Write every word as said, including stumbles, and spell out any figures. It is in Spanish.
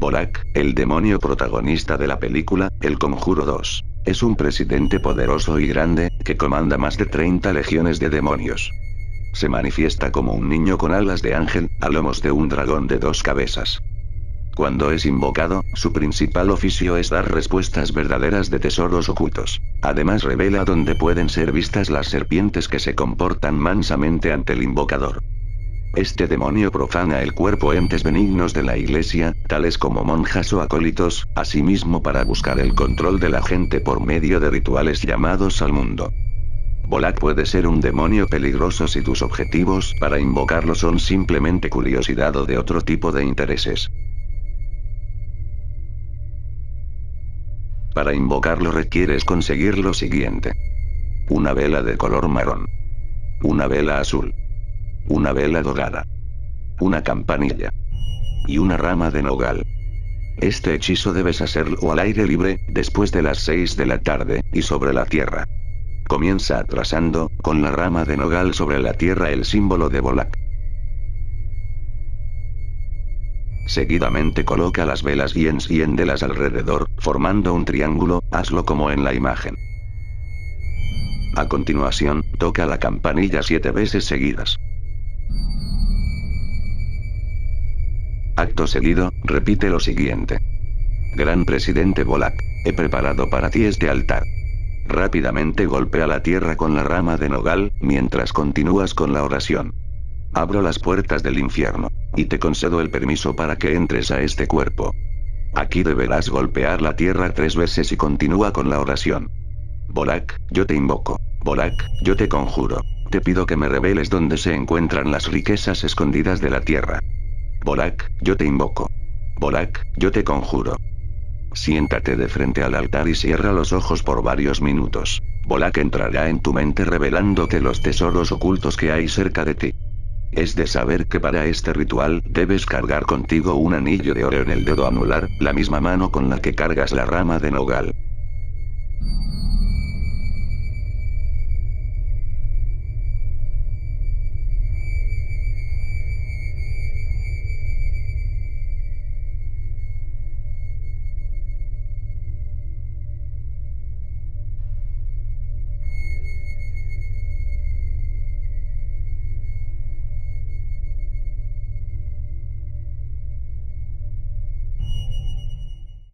Volak, el demonio protagonista de la película, El Conjuro dos. Es un presidente poderoso y grande, que comanda más de treinta legiones de demonios. Se manifiesta como un niño con alas de ángel, a lomos de un dragón de dos cabezas. Cuando es invocado, su principal oficio es dar respuestas verdaderas de tesoros ocultos. Además revela dónde pueden ser vistas las serpientes que se comportan mansamente ante el invocador. Este demonio profana el cuerpo entes benignos de la iglesia, tales como monjas o acólitos, asimismo para buscar el control de la gente por medio de rituales llamados al mundo. Volak puede ser un demonio peligroso si tus objetivos para invocarlo son simplemente curiosidad o de otro tipo de intereses. Para invocarlo requieres conseguir lo siguiente. Una vela de color marrón. Una vela azul. Una vela dorada. Una campanilla. Y una rama de nogal. Este hechizo debes hacerlo al aire libre, después de las seis de la tarde, y sobre la tierra. Comienza atrasando, con la rama de nogal sobre la tierra el símbolo de Volak. Seguidamente coloca las velas y enciéndelas alrededor, formando un triángulo, hazlo como en la imagen. A continuación, toca la campanilla siete veces seguidas. Acto seguido, repite lo siguiente. Gran presidente Volak, he preparado para ti este altar. Rápidamente golpea la tierra con la rama de nogal, mientras continúas con la oración. Abro las puertas del infierno. Y te concedo el permiso para que entres a este cuerpo. Aquí deberás golpear la tierra tres veces y continúa con la oración. Volak, yo te invoco. Volak, yo te conjuro. Te pido que me reveles dónde se encuentran las riquezas escondidas de la tierra. Volak, yo te invoco. Volak, yo te conjuro. Siéntate de frente al altar y cierra los ojos por varios minutos. Volak entrará en tu mente revelándote los tesoros ocultos que hay cerca de ti. Es de saber que para este ritual debes cargar contigo un anillo de oro en el dedo anular, la misma mano con la que cargas la rama de nogal.